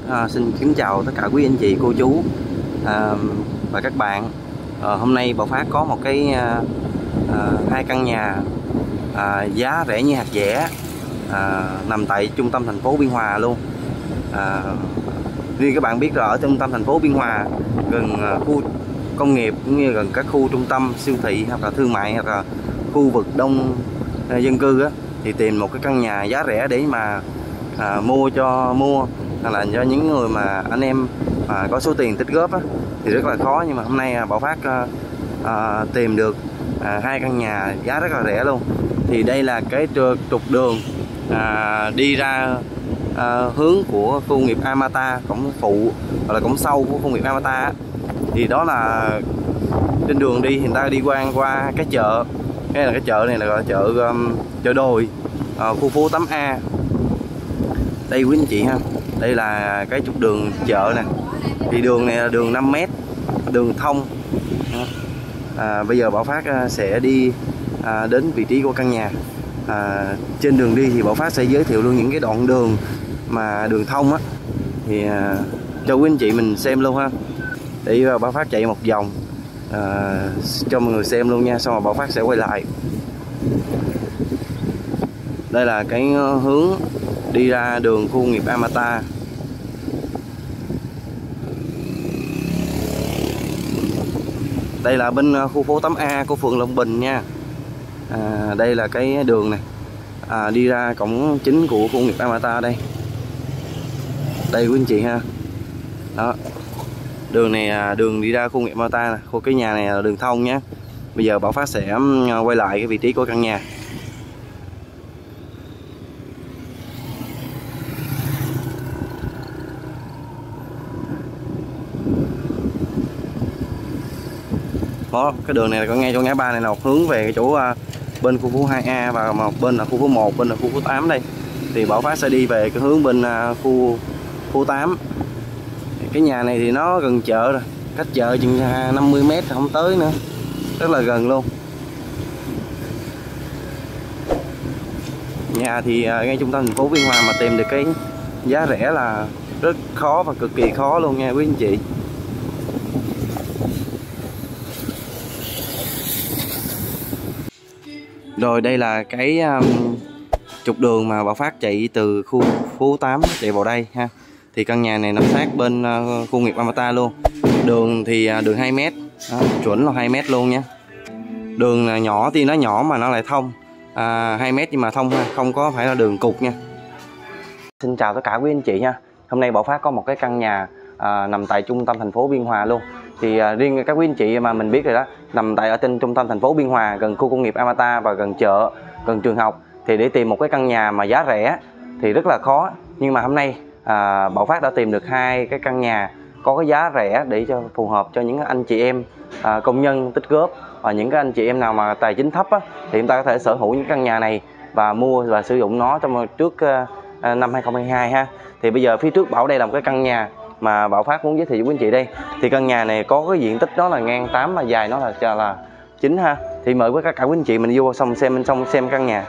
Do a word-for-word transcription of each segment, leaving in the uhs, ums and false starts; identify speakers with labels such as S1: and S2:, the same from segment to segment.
S1: À, xin kính chào tất cả quý anh chị, cô chú à, và các bạn. à, Hôm nay Bảo Phát có một cái à, à, hai căn nhà à, giá rẻ như hạt dẻ, à, nằm tại trung tâm thành phố Biên Hòa luôn. à, Riêng các bạn biết là ở trung tâm thành phố Biên Hòa, gần à, khu công nghiệp cũng như gần các khu trung tâm siêu thị hoặc là thương mại hoặc là khu vực đông à, dân cư á, thì tìm một cái căn nhà giá rẻ để mà à, mua cho mua hoặc là cho những người mà anh em mà có số tiền tích góp á, thì rất là khó. Nhưng mà hôm nay Bảo Phát à, à, tìm được à, hai căn nhà giá rất là rẻ luôn. Thì đây là cái trục đường à, đi ra à, hướng của khu công nghiệp Amata, cổng phụ hoặc là cổng sau của khu công nghiệp Amata á. Thì đó là trên đường đi thì người ta đi qua qua cái chợ, cái là cái chợ này là gọi là chợ um, chợ đồi, à, khu phố tám A. Đây quý anh chị ha, đây là cái trục đường chợ nè. Thì đường này là đường năm mét, đường thông. à, Bây giờ Bảo Phát sẽ đi à, đến vị trí của căn nhà. à, Trên đường đi thì Bảo Phát sẽ giới thiệu luôn những cái đoạn đường mà đường thông á, thì à, cho quý anh chị mình xem luôn ha. Để Bảo Phát chạy một vòng à, cho mọi người xem luôn nha, xong rồi Bảo Phát sẽ quay lại. Đây là cái hướng đi ra đường khu công nghiệp Amata. Đây là bên khu phố tám A của phường Long Bình nha. à, Đây là cái đường này à, đi ra cổng chính của khu công nghiệp Amata đây. Đây quý anh chị ha. Đó, đường này là đường đi ra khu công nghiệp Amata nè. Khu cái nhà này là đường thông nhé. Bây giờ Bảo Phát sẽ quay lại cái vị trí của căn nhà. Đó, cái đường này là có ngay chỗ ngã ba này, là một hướng về cái chỗ uh, bên khu phố hai A và một bên là khu phố một, bên là khu phố tám đây. Thì Bảo Phát sẽ đi về cái hướng bên uh, khu phố tám. Cái nhà này thì nó gần chợ rồi, cách chợ chừng năm mươi mét không tới nữa, rất là gần luôn. Nhà thì uh, ngay trung tâm thành phố Biên Hòa mà tìm được cái giá rẻ là rất khó và cực kỳ khó luôn nha quý anh chị. Rồi đây là cái um, trục đường mà Bảo Phát chạy từ khu phố tám chạy vào đây ha. Thì căn nhà này nằm sát bên uh, khu nghiệp Amata luôn. Đường thì uh, đường hai mét, đó, chuẩn là hai mét luôn nha. Đường là nhỏ thì nó nhỏ mà nó lại thông, à, hai mét nhưng mà thông ha, không có phải là đường cục nha. Xin chào tất cả quý anh chị nha. Hôm nay Bảo Phát có một cái căn nhà à, nằm tại trung tâm thành phố Biên Hòa luôn. Thì à, riêng các quý anh chị mà mình biết rồi đó, nằm tại ở trên trung tâm thành phố Biên Hòa, gần khu công nghiệp Amata và gần chợ, gần trường học, thì để tìm một cái căn nhà mà giá rẻ thì rất là khó. Nhưng mà hôm nay à, Bảo Phát đã tìm được hai cái căn nhà có cái giá rẻ để cho phù hợp cho những anh chị em à, công nhân tích góp, và những cái anh chị em nào mà tài chính thấp á, thì chúng ta có thể sở hữu những căn nhà này và mua và sử dụng nó trong trước à, năm hai không hai hai ha. Thì bây giờ phía trước Bảo đây là một cái căn nhà mà Bảo Phát muốn giới thiệu với quý anh chị đây. Thì căn nhà này có cái diện tích đó là ngang tám mà dài nó là là chín ha. Thì mời với các cả quý anh chị mình vô xong xem bên trong xem căn nhà.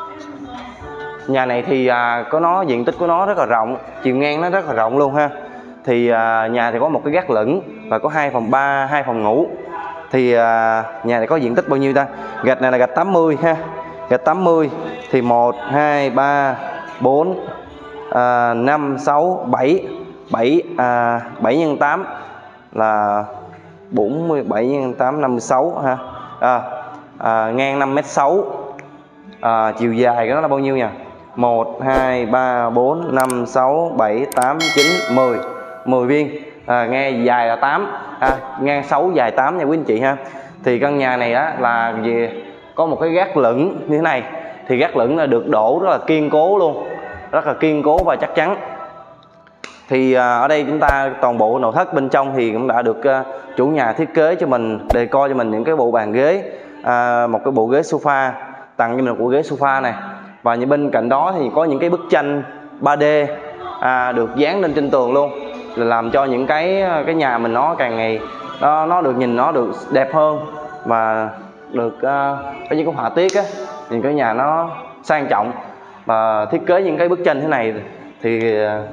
S1: Nhà này thì à, có nó diện tích của nó rất là rộng, chiều ngang nó rất là rộng luôn ha. Thì à, nhà thì có một cái gác lửng và có hai phòng ba, hai phòng ngủ. Thì à, nhà này có diện tích bao nhiêu ta? Gạch này là gạch tám mươi ha. Gạch tám mươi thì một, hai, ba, bốn, năm, sáu, bảy, bảy, à, bảy nhân tám là bốn mươi, bảy nhân tám, năm mươi sáu ha. À, à, ngang năm mét sáu. À, chiều dài của nó là bao nhiêu nhỉ? một, hai, ba, bốn, năm, sáu, bảy, tám, chín, mười. mười viên. À, nghe dài là tám, à, ngang sáu dài tám nha quý anh chị ha. Thì căn nhà này á là gì, có một cái gác lửng như thế này. Thì gác lửng là được đổ rất là kiên cố luôn, rất là kiên cố và chắc chắn. Thì à, ở đây chúng ta toàn bộ nội thất bên trong thì cũng đã được à, chủ nhà thiết kế cho mình, đề co cho mình những cái bộ bàn ghế, à, một cái bộ ghế sofa, tặng cho mình một bộ ghế sofa này. Và như bên cạnh đó thì có những cái bức tranh ba D à, được dán lên trên tường luôn, là làm cho những cái cái nhà mình nó càng ngày nó nó được nhìn nó được đẹp hơn, và được uh, có những cái họa tiết á, nhìn cái nhà nó sang trọng. Và thiết kế những cái bức tranh thế này thì uh,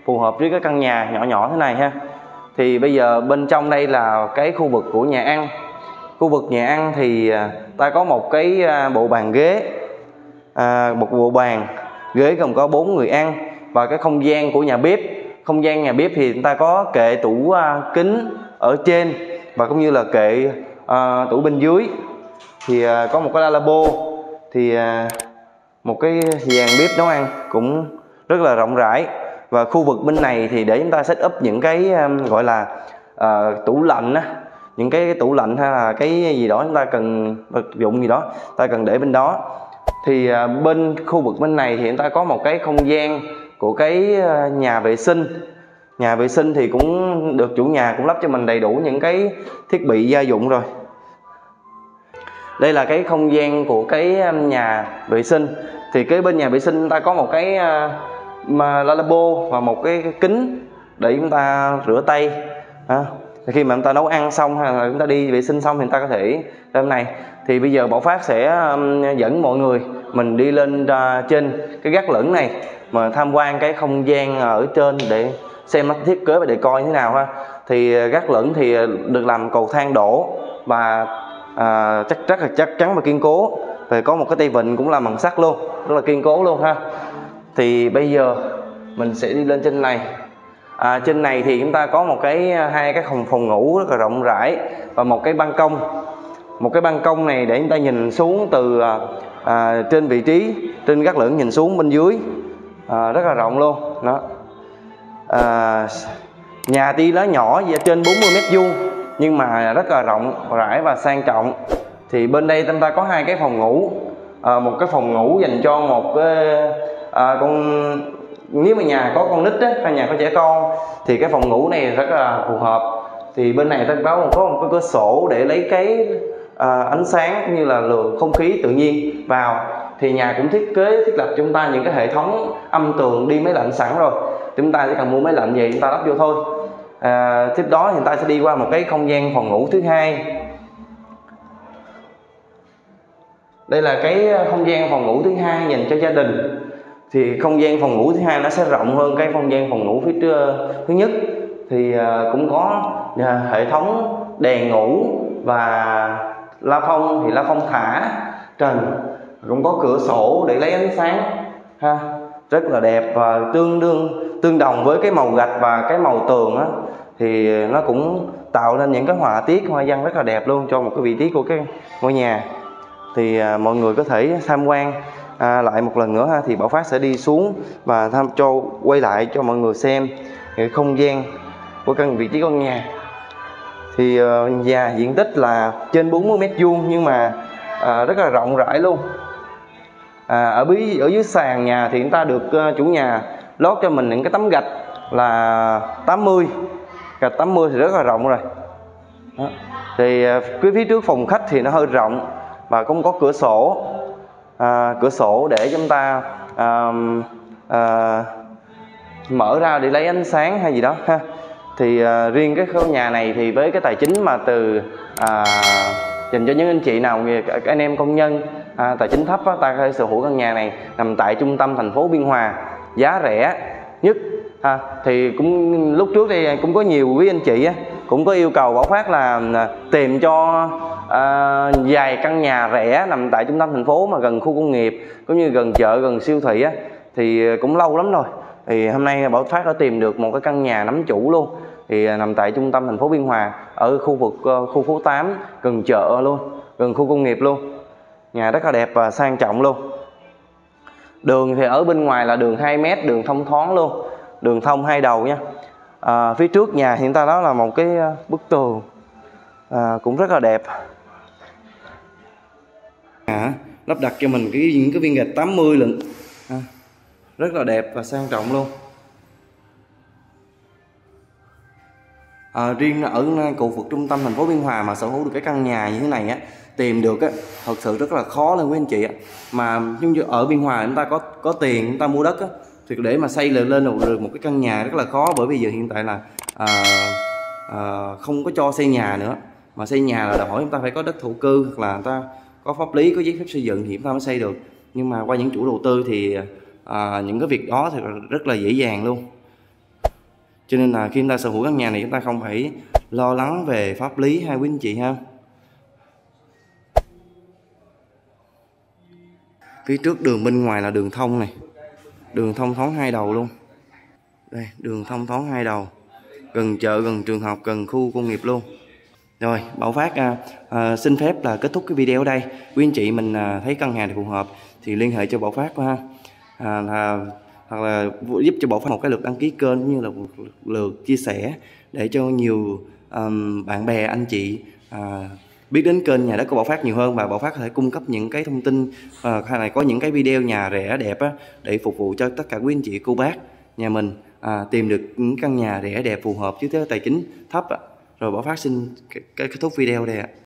S1: phù hợp với cái căn nhà nhỏ nhỏ thế này ha. Thì bây giờ bên trong đây là cái khu vực của nhà ăn. Khu vực nhà ăn thì ta có một cái bộ bàn ghế, à, một bộ bàn ghế gồm có bốn người ăn, và cái không gian của nhà bếp. Không gian nhà bếp thì chúng ta có kệ tủ uh, kính ở trên, và cũng như là kệ uh, tủ bên dưới. Thì uh, có một cái lavabo, thì uh, một cái dàn bếp nấu ăn cũng rất là rộng rãi. Và khu vực bên này thì để chúng ta set up những cái um, gọi là uh, tủ lạnh á, những cái tủ lạnh hay là cái gì đó chúng ta cần vật dụng gì đó ta cần để bên đó. Thì uh, bên khu vực bên này thì chúng ta có một cái không gian của cái uh, nhà vệ sinh. Nhà vệ sinh thì cũng được chủ nhà cũng lắp cho mình đầy đủ những cái thiết bị gia dụng rồi. Đây là cái không gian của cái nhà vệ sinh. Thì cái bên nhà vệ sinh chúng ta có một cái uh, mà lavabo và một cái, cái kính để chúng ta rửa tay. À, khi mà chúng ta nấu ăn xong hay là chúng ta đi vệ sinh xong thì chúng ta có thể ra bên này. Thì bây giờ Bảo Phát sẽ um, dẫn mọi người mình đi lên uh, trên cái gác lửng này mà tham quan cái không gian ở trên để xem nó thiết kế và để coi như thế nào ha. Thì gác lửng thì được làm cầu thang đổ và à, chắc rất là chắc chắn và kiên cố. Và có một cái tay vịn cũng làm bằng sắt luôn, rất là kiên cố luôn ha. Thì bây giờ mình sẽ đi lên trên này. À, trên này thì chúng ta có một cái hai cái phòng phòng ngủ rất là rộng rãi và một cái ban công. Một cái ban công này để chúng ta nhìn xuống từ à, trên vị trí trên gác lửng nhìn xuống bên dưới, à, rất là rộng luôn đó. À, nhà tuy nó nhỏ trên bốn mươi mét vuông nhưng mà rất là rộng rãi và sang trọng. Thì bên đây chúng ta có hai cái phòng ngủ, à, một cái phòng ngủ dành cho một cái à, con, nếu mà nhà có con nít á, hay nhà có trẻ con thì cái phòng ngủ này rất là phù hợp. Thì bên này ta báo có một cái cửa sổ để lấy cái à, ánh sáng cũng như là luồng không khí tự nhiên vào. Thì nhà cũng thiết kế thiết lập cho chúng ta những cái hệ thống âm tường đi máy lạnh sẵn rồi, chúng ta chỉ cần mua máy lạnh về chúng ta lắp vô thôi. À, tiếp đó thì chúng ta sẽ đi qua một cái không gian phòng ngủ thứ hai. Đây là cái không gian phòng ngủ thứ hai dành cho gia đình. Thì không gian phòng ngủ thứ hai nó sẽ rộng hơn cái không gian phòng ngủ phía thứ nhất. Thì cũng có hệ thống đèn ngủ và la phong thì la phong thả trần, cũng có cửa sổ để lấy ánh sáng ha, rất là đẹp và tương đương tương đồng với cái màu gạch và cái màu tường á, thì nó cũng tạo nên những cái họa tiết hoa văn rất là đẹp luôn cho một cái vị trí của cái ngôi nhà. Thì à, mọi người có thể tham quan à, lại một lần nữa ha. Thì Bảo Phát sẽ đi xuống và tham cho quay lại cho mọi người xem cái không gian của căn vị trí con nhà. Thì uh, nhà diện tích là trên bốn mươi mét vuông nhưng mà à, rất là rộng rãi luôn. À, ở bí ở dưới sàn nhà thì chúng ta được uh, chủ nhà lót cho mình những cái tấm gạch là tám mươi, gạch tám mươi thì rất là rộng rồi. Đó. Thì uh, cái phía trước phòng khách thì nó hơi rộng và cũng có cửa sổ, à, cửa sổ để chúng ta à, à, mở ra để lấy ánh sáng hay gì đó ha. Thì à, riêng cái khu nhà này thì với cái tài chính mà từ à, dành cho những anh chị nào các anh em công nhân à, tài chính thấp á, ta có thể sở hữu căn nhà này nằm tại trung tâm thành phố Biên Hòa, giá rẻ nhất. À, thì cũng lúc trước đây cũng có nhiều quý anh chị á, cũng có yêu cầu Bảo Phát là tìm cho à, vài căn nhà rẻ nằm tại trung tâm thành phố mà gần khu công nghiệp cũng như gần chợ gần siêu thị á, thì cũng lâu lắm rồi. Thì hôm nay Bảo Phát đã tìm được một cái căn nhà nắm chủ luôn, thì nằm tại trung tâm thành phố Biên Hòa ở khu vực khu phố tám gần chợ luôn, gần khu công nghiệp luôn. Nhà rất là đẹp và sang trọng luôn. Đường thì ở bên ngoài là đường hai mét, đường thông thoáng luôn, đường thông hai đầu nha. À, phía trước nhà hiện ta đó là một cái bức tường à, cũng rất là đẹp. À, lắp đặt cho mình cái những cái viên gạch tám mươi lận, à, rất là đẹp và sang trọng luôn. À, riêng ở khu vực trung tâm thành phố Biên Hòa mà sở hữu được cái căn nhà như thế này á, tìm được á, thật sự rất là khó luôn quý anh chị ạ. Mà giống như ở Biên Hòa chúng ta có có tiền chúng ta mua đất á, thì để mà xây lên lên được một cái căn nhà rất là khó, bởi vì giờ hiện tại là à, à, không có cho xây nhà nữa, mà xây nhà là đòi hỏi chúng ta phải có đất thổ cư hoặc là chúng ta có pháp lý, có giấy phép xây dựng thì chúng ta mới xây được. Nhưng mà qua những chủ đầu tư thì à, những cái việc đó thì rất là dễ dàng luôn. Cho nên là khi chúng ta sở hữu căn nhà này, chúng ta không phải lo lắng về pháp lý hay quý anh chị ha. Phía trước đường bên ngoài là đường thông này, đường thông thoáng hai đầu luôn. Đây, đường thông thoáng hai đầu, gần chợ, gần trường học, gần khu công nghiệp luôn. Rồi, Bảo Phát à, à, xin phép là kết thúc cái video ở đây. Quý anh chị mình à, thấy căn nhà này phù hợp thì liên hệ cho Bảo Phát ha. À, là, hoặc là giúp cho Bảo Phát một cái lượt đăng ký kênh cũng như là một lượt chia sẻ để cho nhiều um, bạn bè, anh chị à, biết đến kênh nhà đất của Bảo Phát nhiều hơn, và Bảo Phát có thể cung cấp những cái thông tin à, hay là có những cái video nhà rẻ đẹp á, để phục vụ cho tất cả quý anh chị cô bác nhà mình à, tìm được những căn nhà rẻ đẹp phù hợp với tài chính thấp á. Rồi Bảo Phát xin kết thúc video đây ạ.